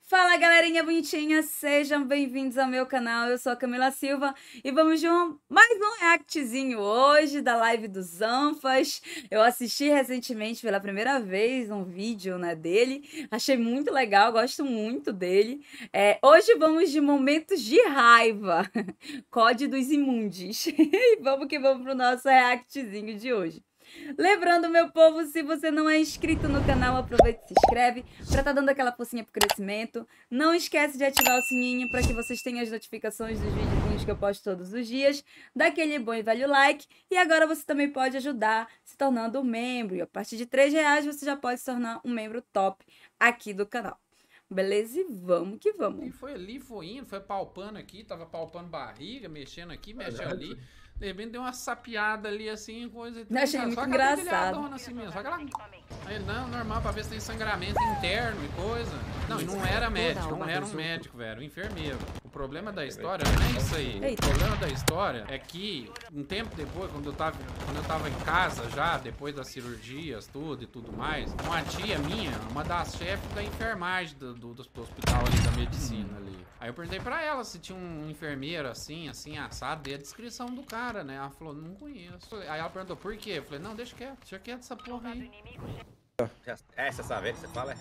Fala galerinha bonitinha, sejam bem-vindos ao meu canal, eu sou a Camila Silva e vamos de mais um reactzinho hoje da live dos Anfas. Eu assisti recentemente pela primeira vez um vídeo dele, achei muito legal, gosto muito dele. Hoje vamos de momentos de raiva, COD dos Imundis, e vamos que vamos pro nosso reactzinho de hoje. Lembrando, meu povo, se você não é inscrito no canal, aproveita e se inscreve para estar dando aquela forcinha pro crescimento. Não esquece de ativar o sininho para que vocês tenham as notificações dos vídeos que eu posto todos os dias. Dá aquele bom e velho like. E agora você também pode ajudar se tornando um membro. E a partir de R$3 você já pode se tornar um membro top aqui do canal. Beleza? E vamos que vamos. E foi ali, foi indo, foi palpando aqui, tava palpando barriga, mexendo aqui, mexendo ali. De repente deu uma sapiada ali, assim, coisa. Eu achei muito engraçado. Assim mesmo, só aquela... Aí, não, normal, pra ver se tem sangramento interno e coisa. Não, e não era médico, não era um médico, velho, um enfermeiro. O problema da história não é isso aí. Eita. O problema da história é que, um tempo depois, quando eu tava em casa já, depois das cirurgias, tudo e tudo mais, uma tia minha, uma das chefes da enfermagem do hospital ali, da medicina ali. Aí eu perguntei pra ela se tinha um enfermeiro assim, assado, dei a descrição do cara, né? Ela falou, não conheço. Aí ela perguntou, por quê? Eu falei, não, deixa quieto essa porra aí. Essa sabe que você fala?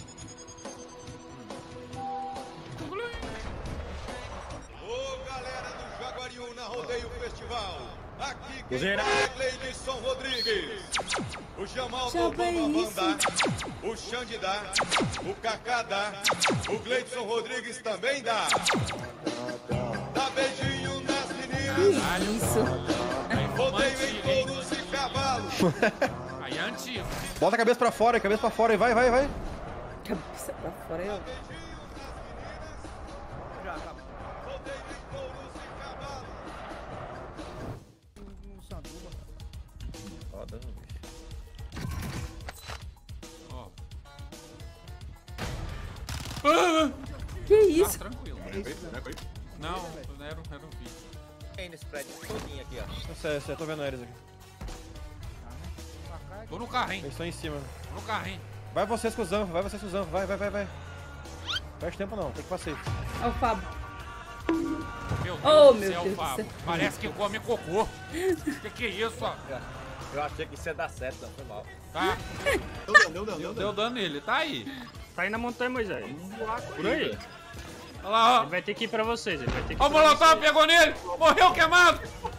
Ô galera do Jaguariúna Rodeio Festival, aqui quem Cozinheira. fala é Gleidson Rodrigues. O Jamal do Bambam dá, o Xande dá, o Kaká dá, o Gleidson Rodrigues também dá. Dá beijinho nas meninas, Aí, rodeio em touros e cavalos. aí é antigo. Bota a cabeça pra fora e vai. Cabeça pra fora, eu... Rodeio em touros e cavalos. Roda, Ó. Que isso? Tranquilo. Não, era um vídeo. Tem nesse prédio todinho aqui, ó. Eu tô vendo eles aqui. Tô no carrinho, Eles estão em cima. tô no carrinho. Vai vocês com os Zanfos, vai. Perde tempo não, tem que passeio. Ó o Fábio. Meu Deus Oh, do meu céu, Deus do Fábio. céu. Parece que come cocô. Que é isso, ó? Eu achei que isso ia dar certo, não foi mal. Tá? Deu dano nele, tá aí. Tá aí na montanha, Moisés. Por aí. Olha lá, ó. Ele vai ter que ir pra vocês. Ele vai ter que ir Ó, o pra Molotov vocês. pegou nele. Morreu queimado.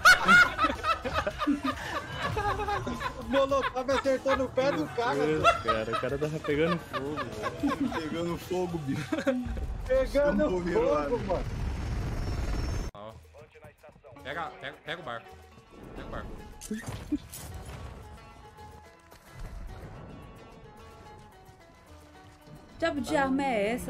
O Molotov acertou no pé do cara, O cara tava pegando fogo. pegando fogo, bicho. Pegando fogo, mano. Ó. Pega o barco. Pega o barco. Que diabo de arma é essa?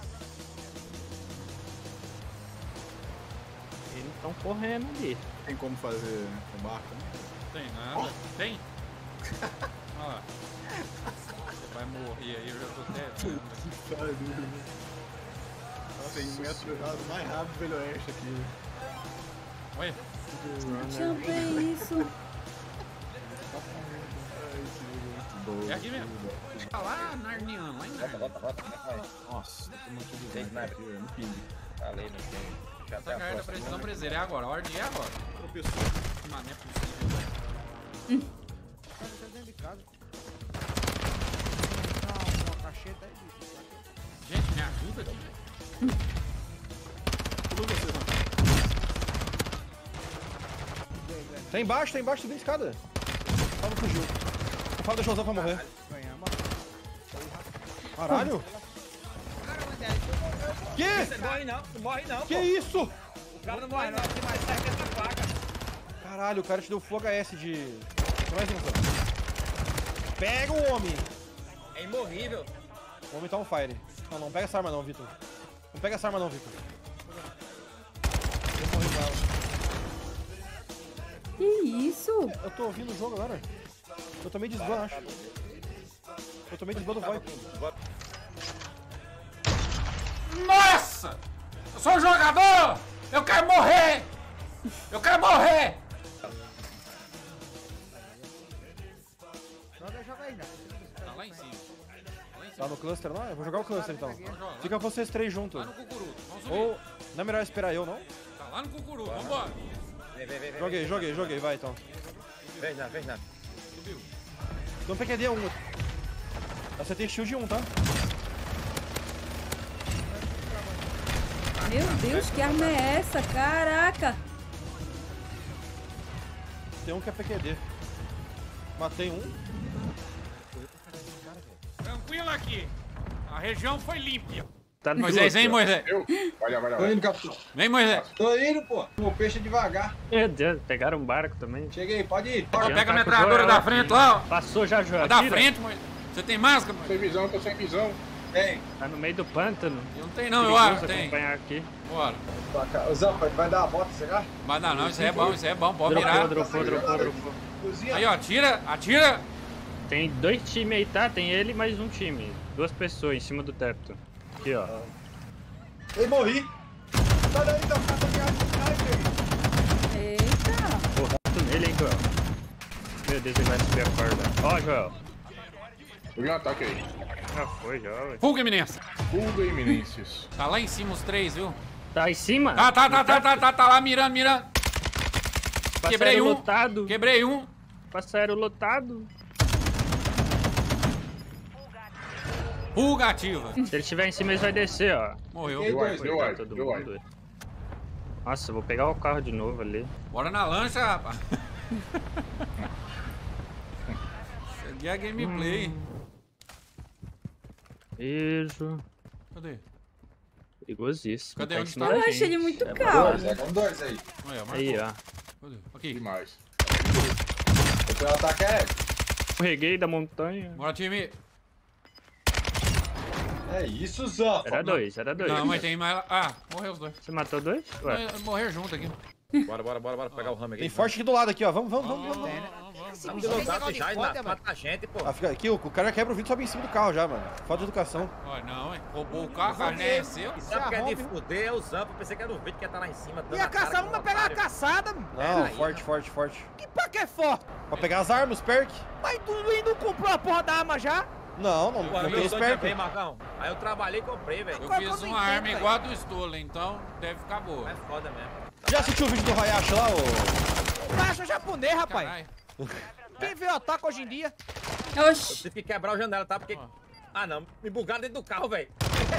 Eles estão correndo ali. Tem como fazer com barco, né? Tem nada. Tem? Olha lá. Você vai morrer aí, eu já tô até vendo. Tem um metro mais rápido do Velho Oeste aqui. Olha. Deixa eu ver isso. É aqui mesmo. Tá lá, Narniano, lá em Narnia. Bota. Nossa, tô muito Tem nada. aqui, no ping. Falei, não tem. Já Essa carta da precisão preseira é agora. A ordem é agora. Tropeçou. Mano, é possível. Tá dentro de casa. Uma cacheta aí, bicho. Gente, me ajuda aqui. Tudo você, mano. Tem embaixo, subindo a escada. Fábio fugiu. O Fábio deixou o Zanfa morrer. Ganhamos. Caralho! Que? Não morre não, Que isso? O cara não morre não, tem mais 70 placas. Caralho, o cara te deu Full HS de... Tem mais um, Pega o homem! É imorrível. O homem tá on fire. Não pega essa arma não, Vitor. Não pega essa arma não, Vitor. Eu morri com ela. Que isso? Eu tô ouvindo o jogo agora. Eu tomei desban, acho. Eu tomei desban do VoIP. Nossa! Eu sou um jogador! Eu quero morrer! Eu quero morrer! Joga aí, não. Tá lá em cima. Tá lá em Tá no cluster lá? Eu vou jogar o cluster então. jogar. Fica vocês três juntos. Lá no Cucuruto. Vamos subir. Ou não é melhor esperar eu, não? Tá lá no Cucuruto. Vambora. Vem. Joguei, vai então. Vem não. Subiu. Então PQD 1. Você tem shield 1, tá? Meu Deus, que arma é essa? Caraca! Tem um que é PQD. Matei um. Tranquilo aqui. A região foi limpa. Tá no Moisés, hein, Moisés? Olha. Tô indo, capitão. Vem, Moisés. Tô indo, pô. O peixe devagar. Meu Deus, pegaram um barco também. Cheguei, pode ir. Ó, Já pega a tá com metralhadora Joel da aqui. frente lá, ó. Passou já, Joel. A da Tira. frente, Moisés. Você tem máscara, Moisés? Sem visão, tô sem visão. Tem. Tá no meio do pântano. Eu não tenho não, eu Perigoso acho. Tem. acompanhar aqui. Bora. O Zampa, vai dar a volta, será? Mas não, isso é bom, pode virar. Dropou. Cozinha. Aí, ó, atira. Tem 2 times aí, tá? Tem ele e mais um time. 2 pessoas em cima do teto. Aqui, ó. Ei, morri. Sai daí, tá Eita! Porra, nele, hein, Joel. Meu Deus, ele vai subir a corda. Ó, Joel. Peguei um ataque aí. Já foi, já, ué. Fuga, eminência. Fuga iminências. Tá lá em cima os três, viu? Tá em cima? Tá lá mirando. Quebrei Passaram um. lotado. Quebrei um. Passaram lotado. Fuga ativa. Se ele estiver em cima, ele vai descer, ó. Morreu. Deu wipe, Foi, deu tá wipe, todo deu mundo. Nossa, eu vou pegar o carro de novo ali. Bora na lancha, rapaz. Segui a gameplay. Beijo. Cadê? Perigosíssimo. Cadê? Tá em Onde cima tá? da Eu achei gente. ele muito É calmo. Com dois aí. Olha, marcou. Aí, ó. Cadê? Aqui. Demais. Eu tenho um ataque aéreo. Escorreguei da montanha. Bora, time. É isso, Zampa. Era 2, era 2. Não, mas tem mais lá. Ah, morreu os dois. Você matou 2? Ué. Morrer junto aqui. Bora pegar o ramo aqui. Tem forte aqui do lado aqui, ó. Vamos. Estamos de loadout já, ainda mata a gente, pô. Ah, fica aqui, o cara quebra o vidro e sobe em cima do carro já, mano. Falta de educação. Olha, não, hein? Roubou o carro, a carne é seu. E sabe o que é de fuder? É o Zampa. Pensei que era o vídeo que ia estar lá em cima. dando E a a cara caçada com não vai o pegar a otário. caçada, mano. Não, aí, forte. Que pra que é forte? Pra pegar as armas, perk. Mas tu não comprou a porra da arma já? Não Pô, tem eu sou esperto. também, Marcão. Aí eu trabalhei e comprei, velho. Eu Qual fiz que eu não uma arma entendo, igual a do Stolen, então deve ficar boa. É foda mesmo. Já assistiu o vídeo do Hayashi lá, ô? Caixa japonês, rapaz. Caralho. Quem vê otaku hoje em dia? Eu Oxi! tive que quebrar o janela, tá? Porque... Ah, não. Me bugaram dentro do carro, velho.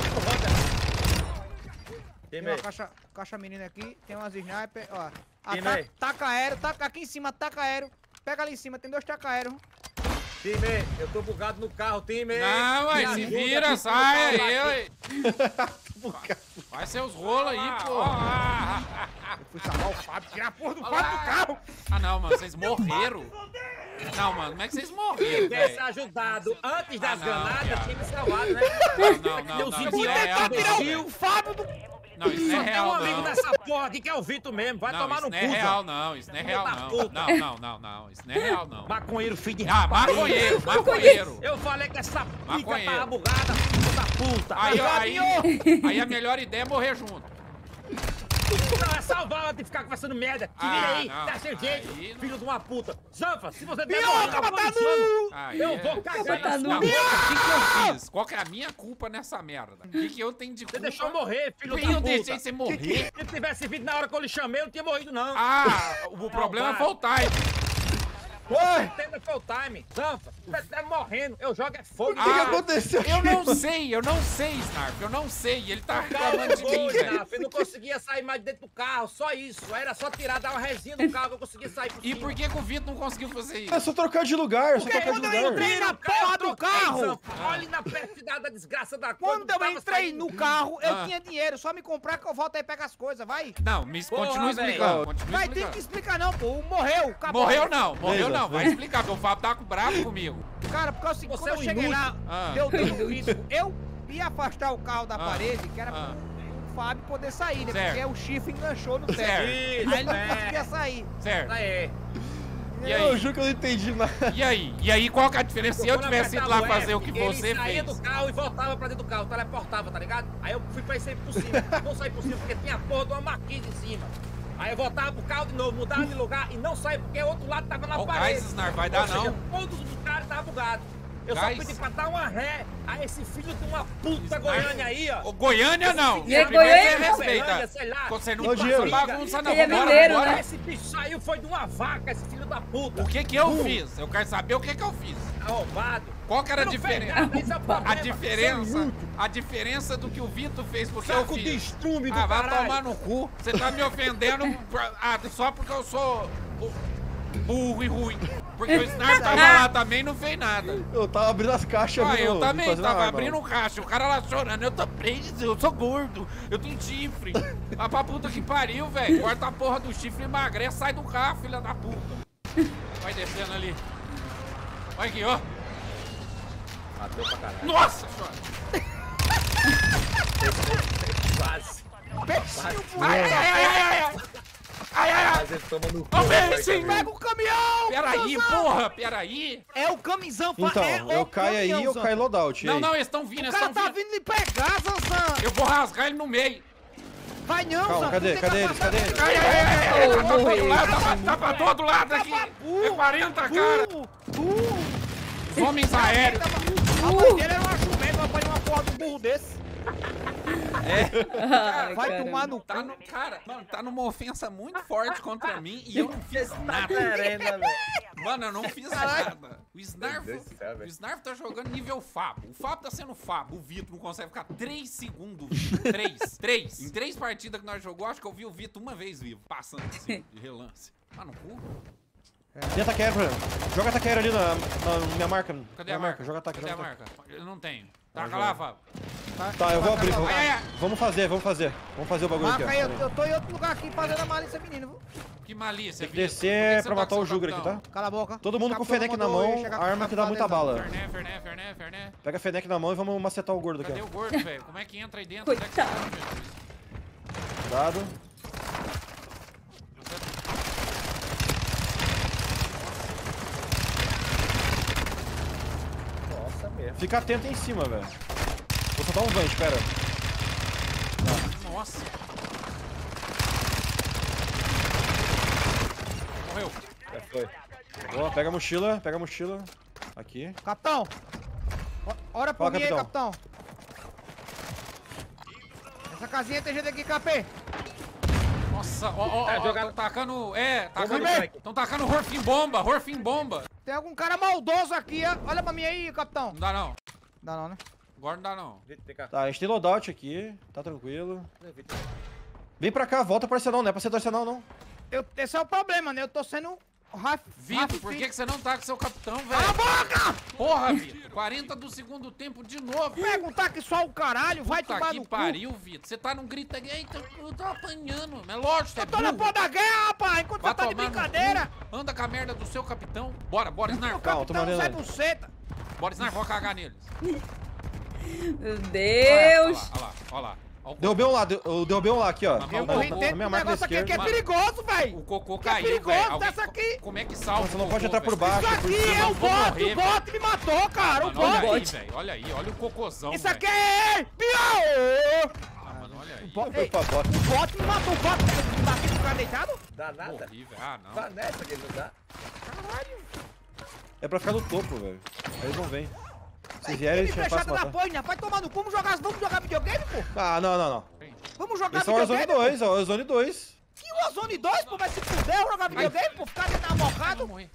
Tem uma caixa menina aqui, tem umas sniper, ó. Time aí. Taca aéreo, taca aqui em cima, taca aéreo. Pega ali em cima, tem 2 taca aéreo. Time, eu tô bugado no carro, time. Não, Me ué, se ajuda vira, aqui, sai filho, aí, aqui. ué. Faz seus rolos aí, pô. Fui chamar o Fábio, tirar a porra do Fábio do carro. Ah, não, mano, vocês morreram. Não, mano, como é que vocês morreram, Tivesse velho? ajudado antes das não, granadas, viado. tinha me salvado, né? Não, Deus, isso eu não vou é real, Tentar tirar não, o velho. Fábio do... Não, isso não é Só tem um real, amigo não. nessa porra aqui que é o Vitor mesmo. Vai Não, tomar isso no não cu, é Zé. real, não. Isso não é real, Filho da não. puta. Não. Isso não é real, não. Maconheiro, filho de Ah, rapariga. maconheiro. Eu falei que essa pica Maconheiro. tava bugada, filho da puta. Aí a melhor ideia é morrer junto. Não, é salvar ela de ficar conversando merda. Te vira aí, não. dá seu jeito, Aí não. filho de uma puta. Zanfa, se você der Minhoca, moral, tá policiano, Aí eu é- vou cagar tá na no sua Não, o boca. que eu fiz? Qual que é a minha culpa nessa merda? O que eu tenho de Você culpa? deixou eu morrer, filho da Eu puta. deixei você morrer. Se tivesse vindo na hora que eu lhe chamei, eu não tinha morrido, não. Ah, o problema foi o time. Entenda foi o time. Zanfa, você tá morrendo, eu jogo é fogo. O que aconteceu? Eu não sei, Snarf, eu não sei. Ele tá O carro reclamando de mim, bugou, velho. Snarf, eu não conseguia sair mais de dentro do carro, só isso. Era só tirar, dar uma resinha no carro que eu conseguia sair por E cima. por que que o Vitor não conseguiu fazer isso? É só trocar de lugar, Porque quando eu entrei na porra do carro, Zanfa, olha na pertinidade da desgraça da coisa. quando eu entrei no carro, eu Ah. tinha dinheiro. Só me comprar que eu volto aí e pego as coisas, vai. Não, Porra, continua velho. explicando. Continua Vai ter que explicando. explicar não, pô. Morreu, acabou. Morreu não. Beleza. Vai explicar, porque o Fábio tá bravo comigo. Cara, porque é o seguinte, Você quando é eu um cheguei lá, Ah. deu tudo isso. Eu ia afastar o carro da Ah. parede, que era Ah. pro Fábio poder sair, né? Certo. Porque o chifre enganchou no teto. Certo. Aí Isso, ele não é. conseguia sair. Certo. Aí. E Eu aí? juro que eu não entendi nada. E aí, qual que é a diferença? Se eu tivesse ido lá fazer o que você Ele saía fez. do carro e voltava pra dentro do carro, teleportava, tá ligado? Aí eu fui pra sair por cima. Não saí por cima porque tinha a porra de uma marquise em cima. Aí eu voltava pro carro de novo, mudava de lugar e não saí porque o outro lado tava na Ó, o parede. gás, Snar, vai dar Ou seja, não. todos os caras estavam bugados. Eu só Gás. pedi pra dar uma ré a esse filho de uma puta Goiânia aí, ó. Ô, Goiânia não. E é Primeiro Goiânia? você respeita. Goiânia, sei lá. Você não Ô, passa Diego. bagunça não. Ele é Vambora, mineiro, vambora. né? Esse bicho saiu foi de uma vaca, esse filho da puta. O que que eu fiz? Eu quero saber o que que eu fiz. Arrombado. Qual que era a Você não fez diferença? nada, esse é o problema. A diferença do que o Vitor fez pro que eu Saco de fiz. estrume do Ah, vai caralho. tomar no cu. Você tá me ofendendo só porque eu sou burro e ruim. Porque o Sniper tava lá também e não fez nada. Eu tava abrindo as caixas. Ah, viu, eu de também fazer tava arma. abrindo caixa, o cara lá chorando, eu tô preso, eu sou gordo, eu tenho chifre. Vai pra puta que pariu, velho. Corta a porra do chifre e emagrece, sai do carro, filha da puta. Vai descendo ali. Olha aqui, ó. Bateu pra caralho. Nossa senhora. Quase. Ai, ai, ai, ai, ai. Ai, ai, ai. Mas ele toma no cu. Ó, vai, peixe, Pega o caminhão! Peraí, porra, peraí. É o camisão, Então, é o eu caio aí, eu caminhão, caio loadout. e Não, aí? não, eles estão vindo, O eles cara estão tá vindo. vindo lhe pegar, Zanzan! Eu vou rasgar ele no meio. Vai não, Calma, Zanzan! cadê? tu tem Cadê eles? capacidade Cadê eles? Ai, ai, ai, ai, ai. Eu Tá pra todo morri. lado, tá pra todo lado aqui. É 40, cara. Os homens aéreos. A mãe dele era uma jumenta, vai apanhar uma porra de um burro desse. Ai, Vai caramba. tomar no Tá cu. no, cara, mano, tá numa ofensa muito forte contra mim e eu não fiz nada. Mano, eu não fiz nada. O Snarf tá jogando nível Fabo. O Fabo tá sendo Fabo. O Vitor não consegue ficar 3 segundos vivo. 3. Em 3 partidas que nós jogamos, acho que eu vi o Vitor uma vez vivo. Passando assim, de relance. Mano, cu. Tem ataque aéreo, Bruno. Joga ataque aéreo ali na minha marca. Cadê minha a marca? Joga ataque, Cadê a joga ataque. marca? Eu não tenho. Taca lá, Fábio. Tá, eu vou abrir. Ai, ai, ai. Vamos fazer. Vamos fazer o bagulho aqui, Marca ó. aí, Pera aí. eu tô em outro lugar aqui fazendo a malícia, menino. Viu? Que malícia, Tem que Vitor. descer Por que você pra tá matar com o seu Jugger aqui, tá? capitão? Cala a boca. Todo mundo com o Capitão Fennec na mandou eu mão, chegar a arma que dá com muita bala. Ferné. Pega a Fennec na mão e vamos macetar o gordo aqui, Cadê ó. o gordo, velho? Como é que entra aí dentro? Coitado. Cuidado. Nossa, mesmo. Fica atento aí em cima, velho. Vou soltar um vante, espera. Nossa. Morreu. Já foi. Boa, pega a mochila, Aqui. Capitão! Ora por Fala, mim aí, capitão. capitão. Essa casinha tem gente aqui, capê. Nossa, ó, Tá jogando- tão tacando, Bomba no Frank. tão tacando Horfin bomba. Tem algum cara maldoso aqui, ó. Olha pra mim aí, capitão. Não dá não, Dá não, né? agora não dá não. Vem cá. Tá, a gente tem loadout aqui, tá tranquilo. Vem pra cá, volta pro arsenal, não é pra ser do arsenal, não. Esse é o problema, né? Eu tô sendo... Vitor, por que você não tá com seu capitão, velho? Cala a boca! Porra, Vitor, 40 do segundo tempo de novo. Perguntar que só o caralho, vai Puta tomar que no cu. pariu, Vitor. Você tá num grito aqui, eita, eu tô apanhando. É lógico, você é Eu tô na burro. porra da guerra, rapaz, enquanto Vai você tá de tomar no brincadeira. cu. Anda com a merda do seu capitão. Bora, Snarf. Calma, tô Capitão Zé mandando. Buceta. Bora, Snarf, vou cagar neles. Meu Deus. Olha lá. Derrubei um lá, eu derrubei um lá aqui, ó. Mas Eu Não, morri não, dentro do minha marca da negócio aqui que é esquerda. perigoso, velho. O cocô Que é caiu, perigoso velho. dessa aqui. Como é que salva Você não o pode cocô, entrar por velho? baixo. Isso aqui é não o vou bot, morrer, o bot me matou, cara, o Mano, olha aí, bot. velho. Olha aí, olha o cocôzão, Isso velho. aqui é... Pior! Ah, mano, olha aí. Ei, Opa, bota. o bot me matou, o bot me bateu no cara deitado? Dá nada. Morri, velho. Ah, não. Vai nessa que ele não dá. É pra ficar no topo, velho. Aí eles não vêm. Se Ei, vierem, time eles já fechado passam da matar. porra, vai tomar no cu, vamos jogar videogame, pô? Ah, não. Vamos jogar Esse é o Warzone videogame, 2, é o Warzone 2. Que Warzone 2, pô, vai se fuder, jogar videogame, pô, ficar dentro da Eu vou mocado. morrer.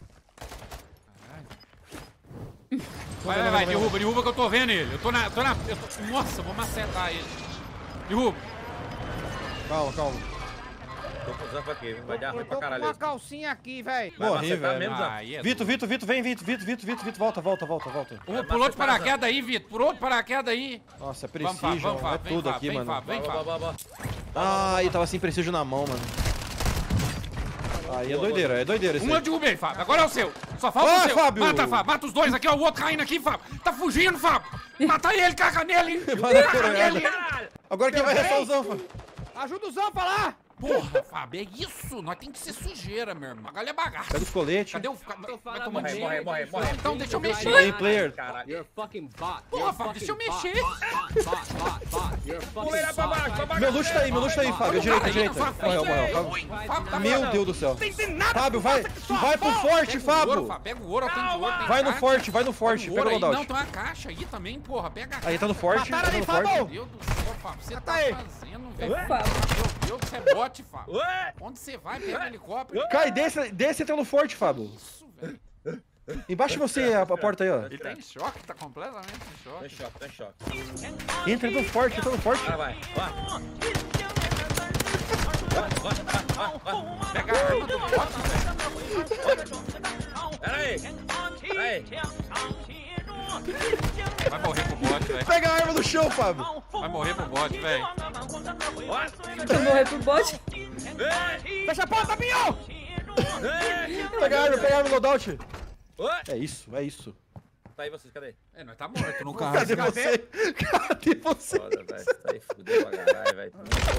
Vai, derruba que eu tô vendo ele. Nossa, eu vou macetar ele. Derruba. Calma. Tô com o Zampa aqui, vai dar ruim Eu pra tô com caralho. uma calcinha aqui, velho. Vai Morri, macetar velho. mesmo, Zampa? Aí é Vitor, vem, Vitor, volta. Pulou de paraquedas aí, Vitor. Pulou de paraquedas aí. Nossa, é Vamos, prestígio, Fábio, é tudo aqui, vem, mano. Fábio, vem, Vai, Fábio. vai. Ai, tava sem prestígio na mão, mano. Aí é doideira isso Um eu aí. derrubei, Fábio. Agora é o seu. Só falta Ó, o seu. Fábio! Mata, Fábio. Mata os dois aqui, ó. O outro caindo aqui, Fábio. Tá fugindo, Fábio. Mata ele, caga nele. Vai na Caga coronhada. nele. Agora quem vai restar o Zanfa? Ajuda o Zanfa lá. Porra, Fábio, é isso. Nós tem que ser sujeira, meu irmão. Agora é bagaço. Cadê os coletes? Cadê o... Vai tomar Morre. Então deixa eu mexer. Play, player. Porra, Fábio, deixa eu mexer. Puleira pra baixo. Meu loot tá aí, Fábio. Direita. Morreu. Meu Deus do céu. Fábio, vai pro forte, Fábio. Pega o ouro, tem de ouro. Vai no forte. Pega o loadout. Não, tem uma caixa aí também, porra. Pega a caixa. Aí tá no forte. Meu Deus do céu, Fábio. Você tá fazendo, velho? Meu Deus, você é bot, Fábio. Onde você vai? Pega o helicóptero. Cai, desce e entra no forte, Fábio. Isso, velho. Embaixo de você a porta aí, ó. Ele tá em choque, tá completamente em choque. Tô em choque. Entra no forte. Vai. Pega a arma do bot, velho. Pera aí. Vai morrer pro bot, velho. Pega a arma do chão, Fábio. Vai morrer pro bot, velho. Vai morrer pro bot? Fecha a porta, Binho! Pega a arma no loadout. É isso. Tá aí vocês, cadê? Nós tá morto no carro. Cadê você? Foda, velho. Tá aí fudeu pra caralho, velho.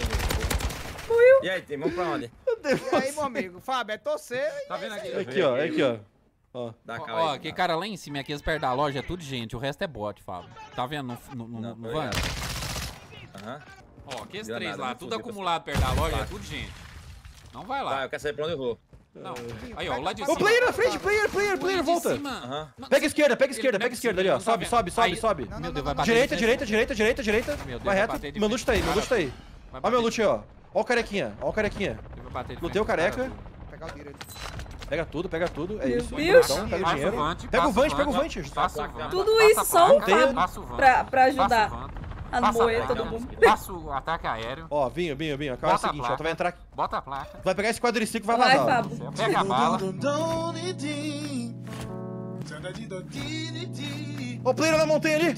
E aí, tem vamos pra onde? E aí, meu amigo? Fábio, é torcer. Tá vendo aqui? Aqui, ó. Dá calma Ó, aí. aquele cara lá em cima, aqueles perto da loja, é tudo gente. O resto é bot, Fábio. Tá vendo no van? Aham. Ó, aqueles Deu três nada, lá, não tudo fudeu, acumulado perto da loja, é tudo gente. Não vai Tá, lá. eu quero saber pra onde eu vou. Não. Aí, ó, lá de Ô, cima. player na frente, player, volta. Aham. Pega a esquerda ali, ó. Sobe. Meu Deus, vai bater. Direita. Meu Deus, Vai vai reto. bater de Meu loot tá aí. Ó meu loot aí, ó. Ó o carequinha. Lutei o careca. Pegar o direito. Pega tudo. É Meu isso. Deus. Então, pega o dinheiro. Pega o vante. Passa o vante. Tudo isso só o Fábio Passa o vante. pra ajudar Passa o vante. a não morrer todo mundo. Passa o ataque aéreo. Ó, Binho. Aqui é o Bota a seguinte, ó. placa. Tu vai entrar. Bota a placa. Tu vai pegar esse quadriciclo e vai Vai, vazar. Fábio. Você pega a bala. Ó, player na montanha ali.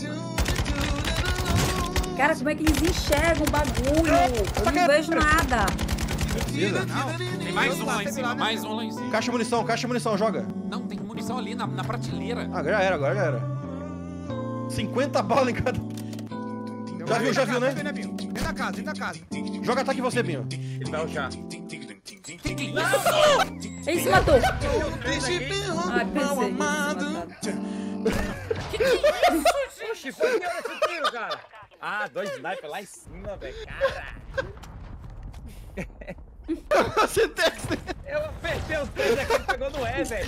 Cara, como é que eles enxergam o bagulho? Eu não vejo nada. Tem mais um lá em cima, Caixa de munição, joga. Não, tem munição ali na prateleira. Agora já era. 50 balas em cada. Já viu, né? Dentro da casa. Joga ataque em você, Binho. Ele vai rushar. Ele se matou. Ai, pensei. Oxi, foi que hora esse tiro, cara? Ah, 2 snipers lá em cima, velho. Cara. Você desce. Eu apertei os três aqui, ele pegou no E, velho.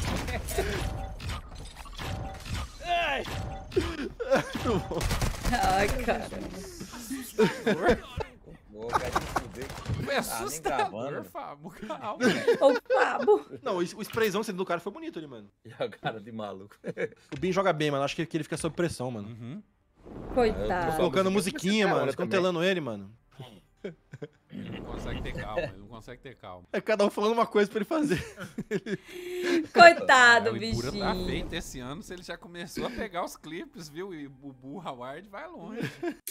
Ai. Ai, cara. Boa, cara, de fuder. Foi assustador, gravando. Fábio. Calma. Ô, Fábio. Não, o sprayzão do cara foi bonito ali, mano. E a cara de maluco. O Bin joga bem, mano. Acho que ele fica sob pressão, mano. Coitado. Colocando musiquinha, mano. também. Escantelando ele, mano. Ele não consegue ter calma. É cada um falando uma coisa pra ele fazer. Coitado, O Ibura tá bichinho. feito esse ano, se ele já começou a pegar os clipes, viu? E o Burra Ward vai longe.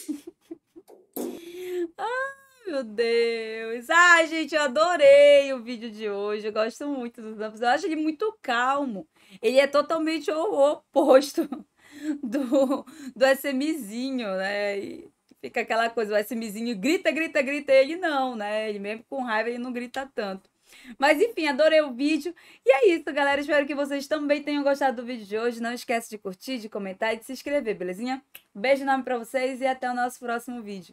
Meu Deus. Ai, gente, eu adorei o vídeo de hoje. Eu gosto muito dos Dumpers. Eu acho ele muito calmo. Ele é totalmente o oposto do SMzinho, né? E fica aquela coisa, o SMzinho grita, ele não, né? Ele mesmo com raiva, ele não grita tanto. Mas enfim, adorei o vídeo. E é isso, galera. Espero que vocês também tenham gostado do vídeo de hoje. Não esquece de curtir, de comentar e de se inscrever, belezinha? Beijo enorme pra vocês e até o nosso próximo vídeo.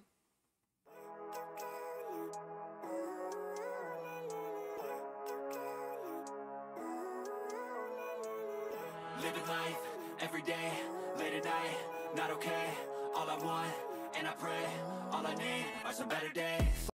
Living life, every day, late at night, not okay. All I want, and I pray, all I need are some better days.